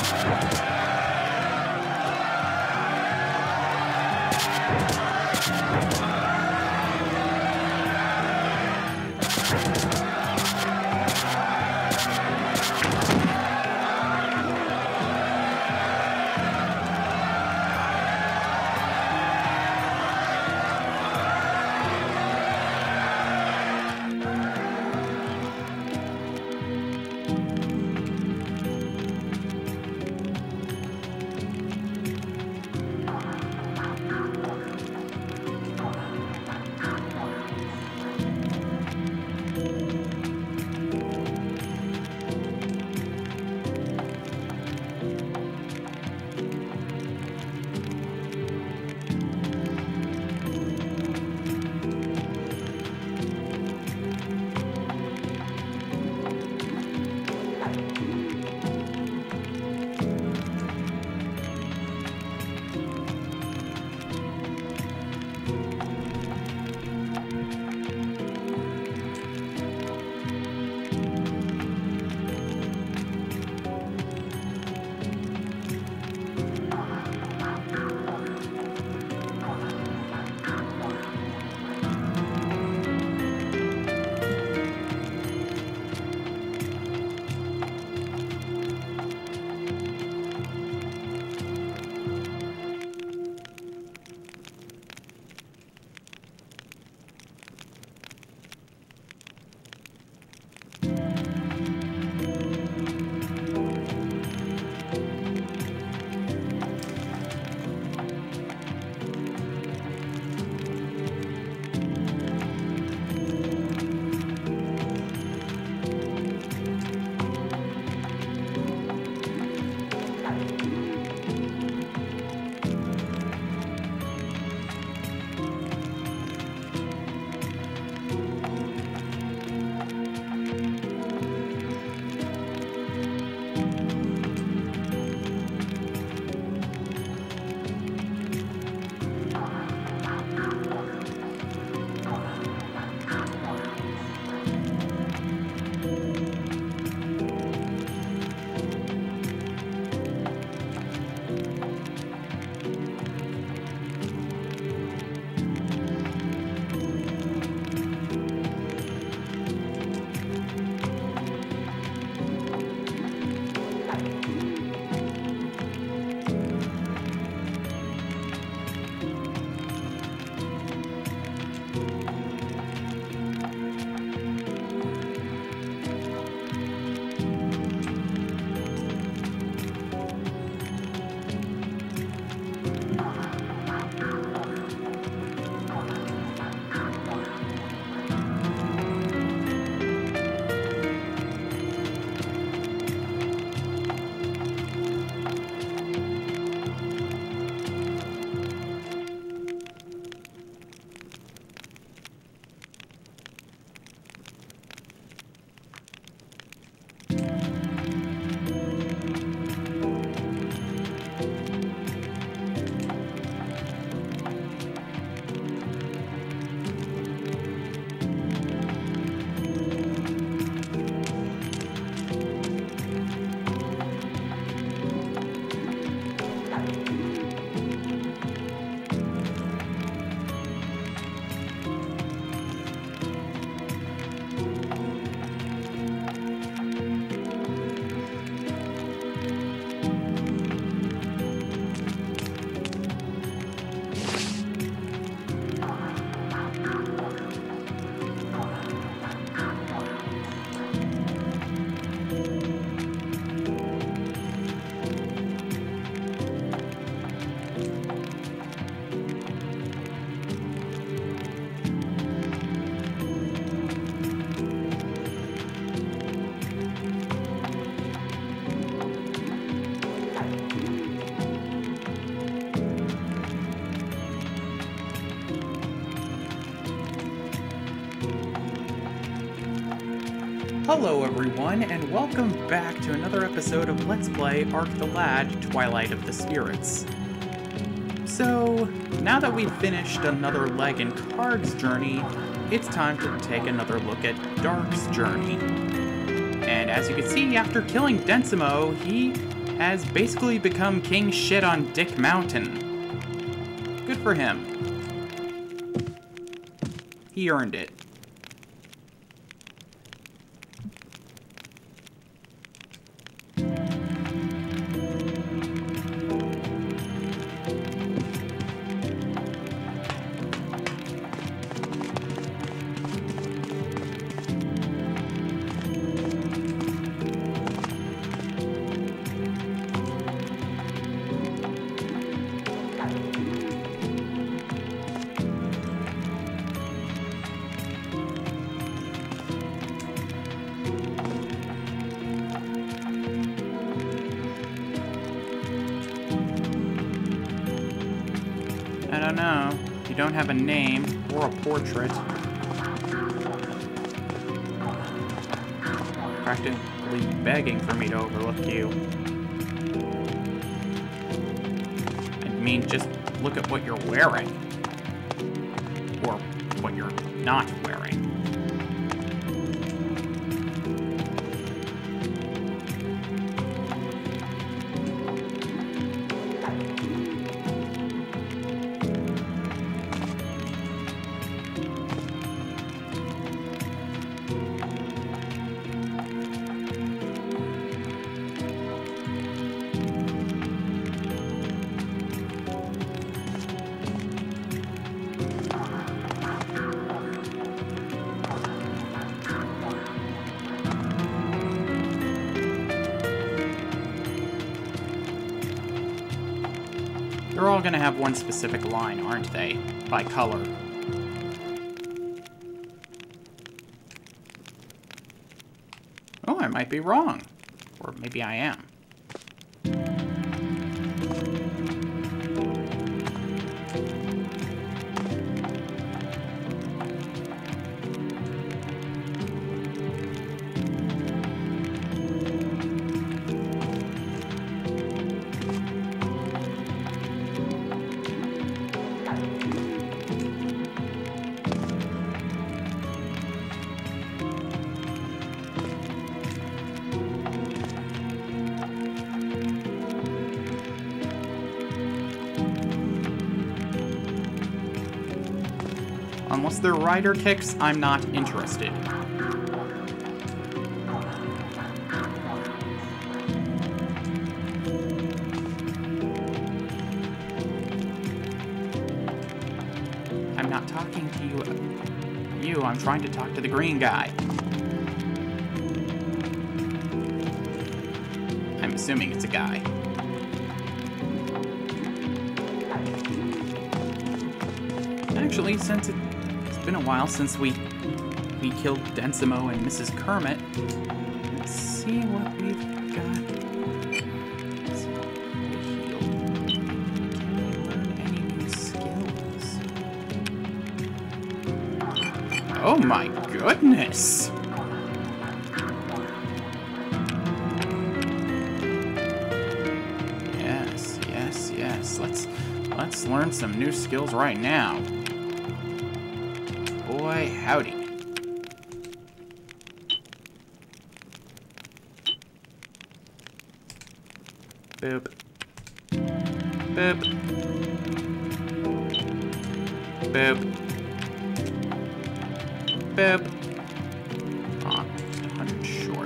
Hello everyone, and welcome back to another episode of Let's Play Arc the Lad, Twilight of the Spirits. So, now that we've finished another leg in Card's journey, it's time to take another look at Darc's journey. And as you can see, after killing Densimo, he has basically become king shit on Dick Mountain. Good for him. He earned it. I don't know. You don't have a name or a portrait. Practically begging for me to overlook you. I mean, just look at what you're wearing. Or what you're not wearing. They're all gonna have one specific line, aren't they? By color. Oh, I might be wrong. Or maybe I am. Unless they're rider kicks, I'm not interested. I'm not talking to you. I'm trying to talk to the green guy. I'm assuming it's a guy. Actually, since it's been a while since we killed Densimo and Mrs. Kermit, let's see what we've got. Can we learn any new skills? Oh my goodness! Yes. Let's learn some new skills right now. Boy, howdy. Boop. Boop. Boop. Boop. Aw, 100 short.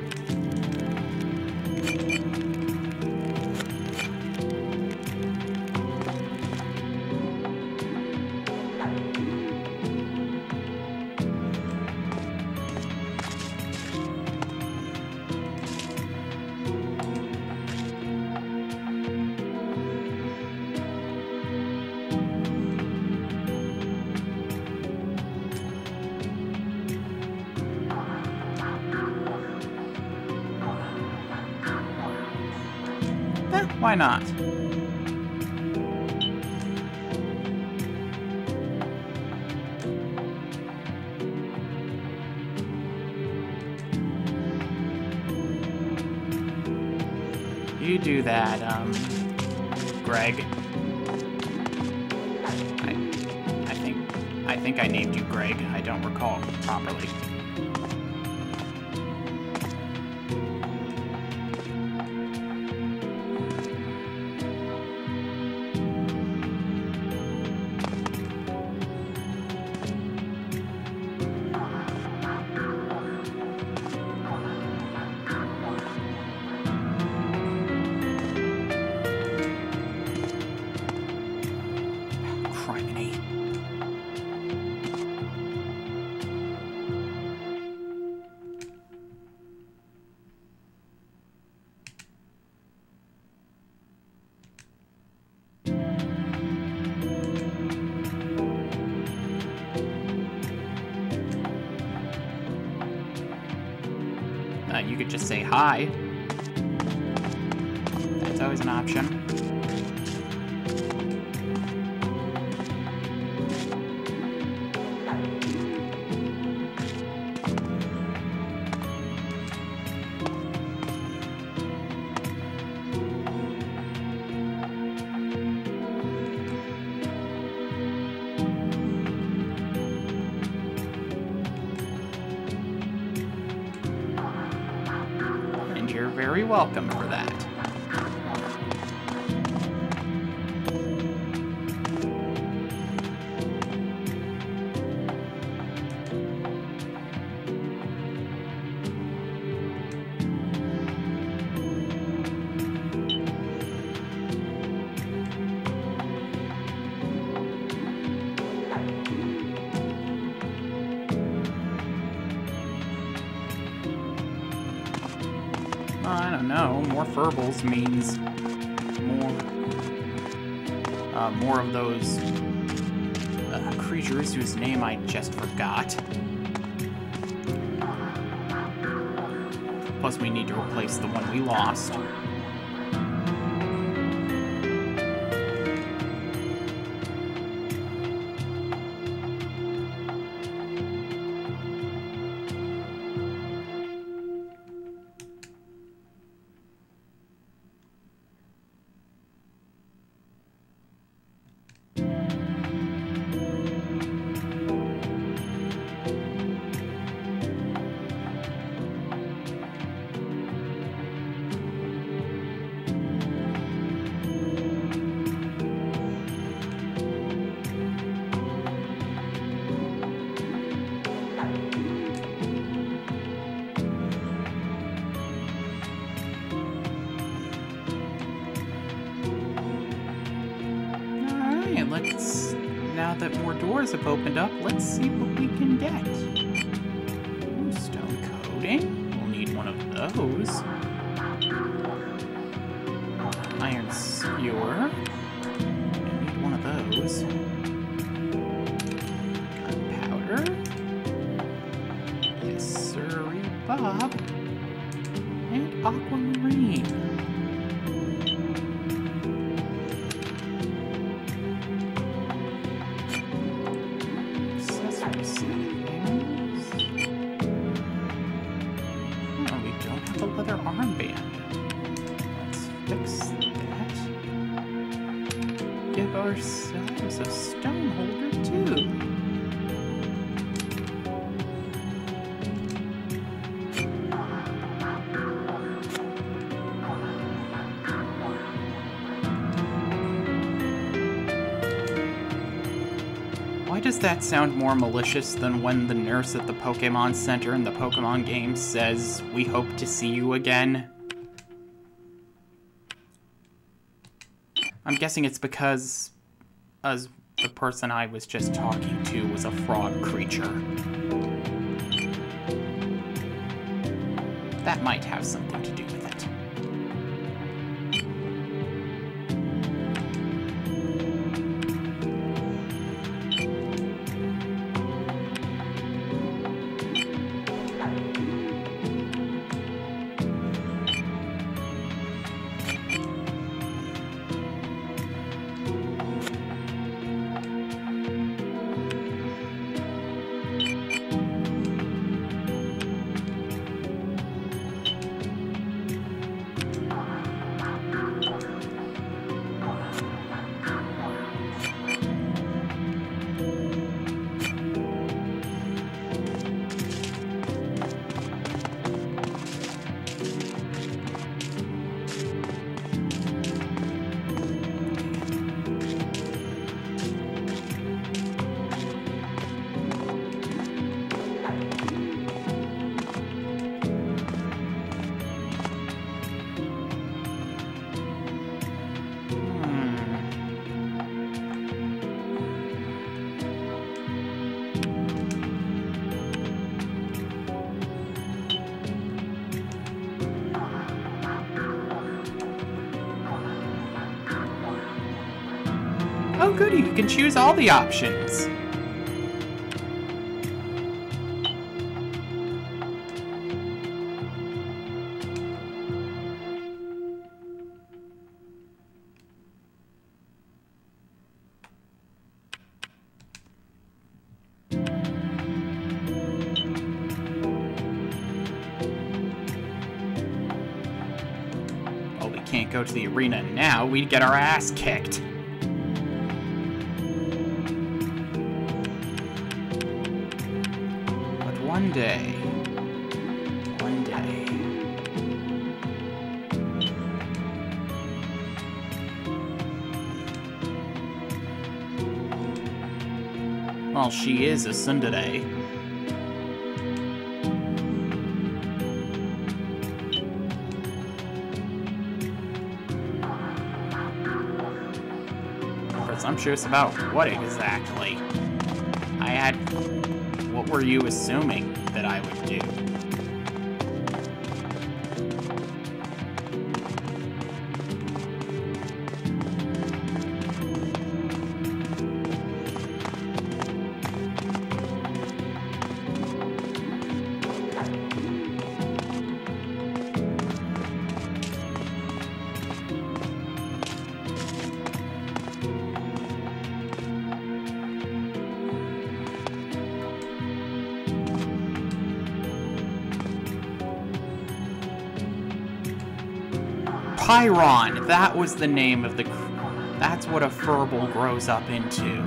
Why not? You do that, Greg. I think I named you Greg. I don't recall properly. could just say hi. That's always an option. You're very welcome for that. I don't know. More Furbles means more of those creatures whose name I just forgot. Plus, we need to replace the one we lost. Now that more doors have opened up, let's see what we can get. Ooh, stone coating. We'll need one of those. Iron skewer. I need one of those. Gunpowder. Yes, sirree, Bob. And aquamarine. Ourselves a stone holder too. Why does that sound more malicious than when the nurse at the Pokemon Center in the Pokemon game says, "We hope to see you again"? I'm guessing it's because the person I was just talking to was a frog creature. That might have something to do with it. Oh goody, you can choose all the options. can't go to the arena now, we'd get our ass kicked. But one day... Well, she is a tsundere. Presumptuous about what exactly? What were you assuming that I would do? Pyron! That was the name of the... That's what a furball grows up into.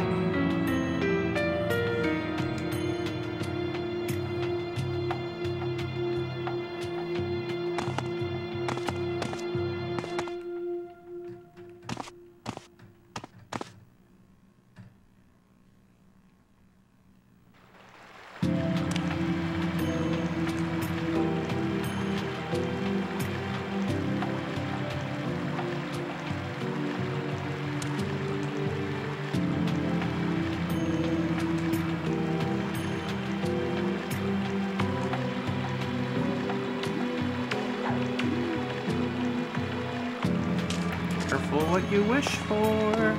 Careful what you wish for.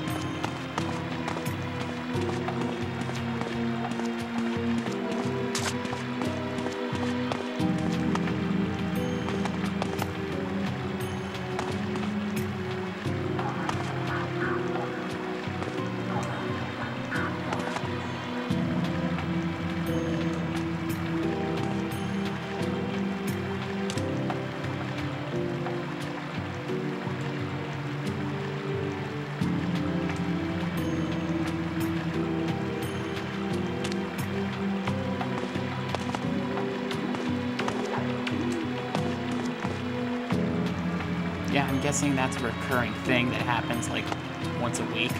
Yeah, I'm guessing that's a recurring thing that happens like once a week.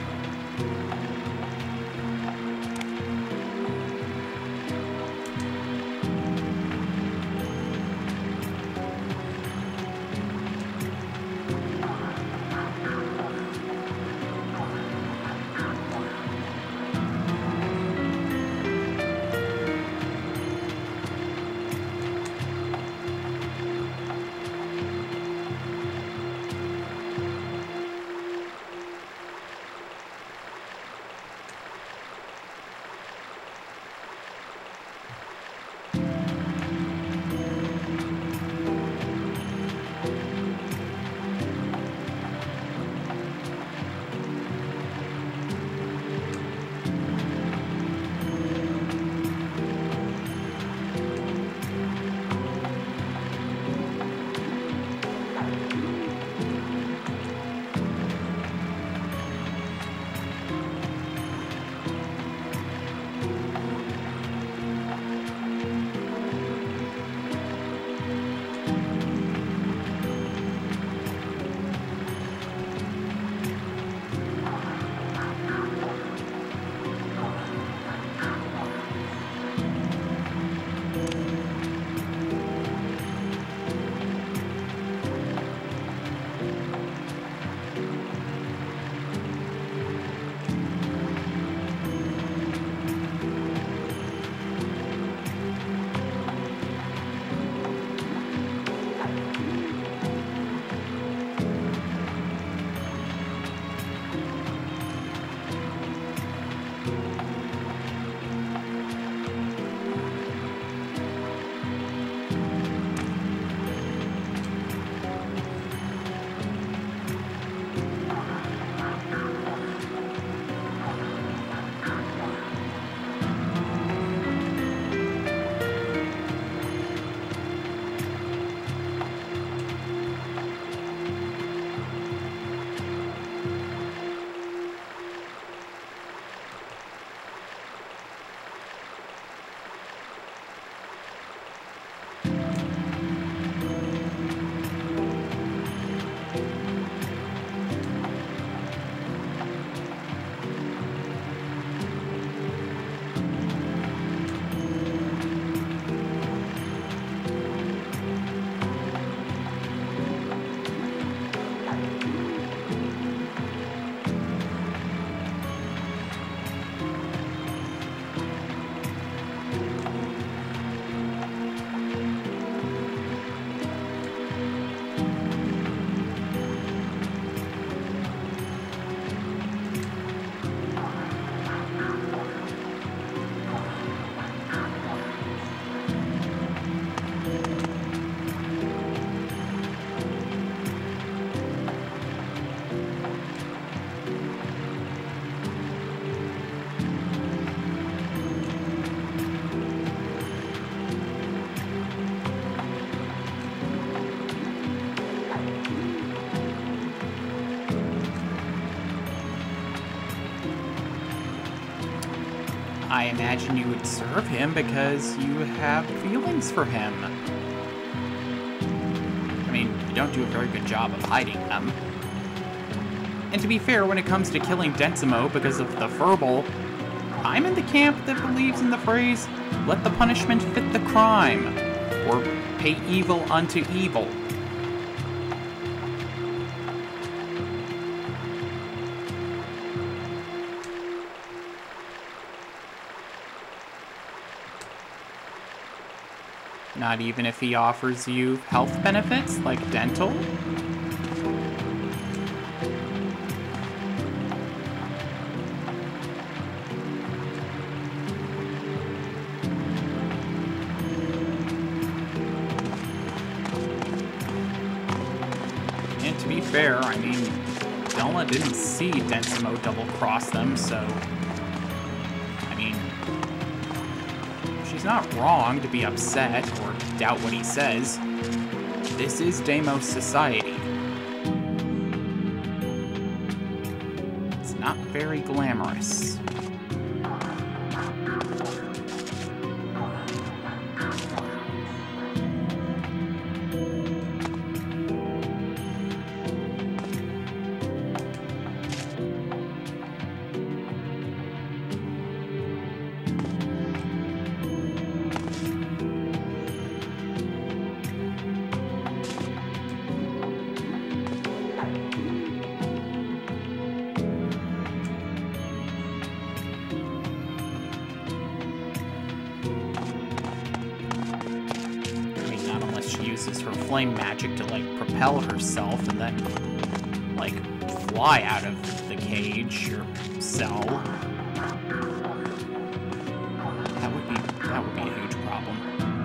I imagine you would serve him because you have feelings for him. I mean, you don't do a very good job of hiding them. And to be fair, when it comes to killing Densimo because of the verbal, I'm in the camp that believes in the phrase, let the punishment fit the crime, or pay evil unto evil. Not even if he offers you health benefits, like dental? And to be fair, I mean, Delma didn't see Densimo double-cross them, so... I mean... she's not wrong to be upset or doubt what he says. This is Deimos society. It's not very glamorous. Uses her flame magic to, like, propel herself and then, like, fly out of the cage or cell. That would be a huge problem.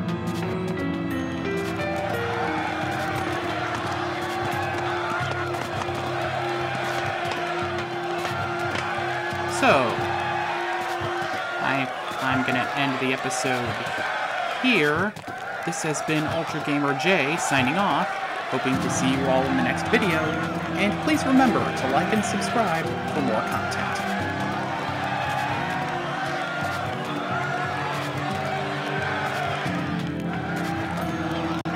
So, I'm gonna end the episode here. This has been UltraGamerJ signing off, hoping to see you all in the next video, and please remember to like and subscribe for more content.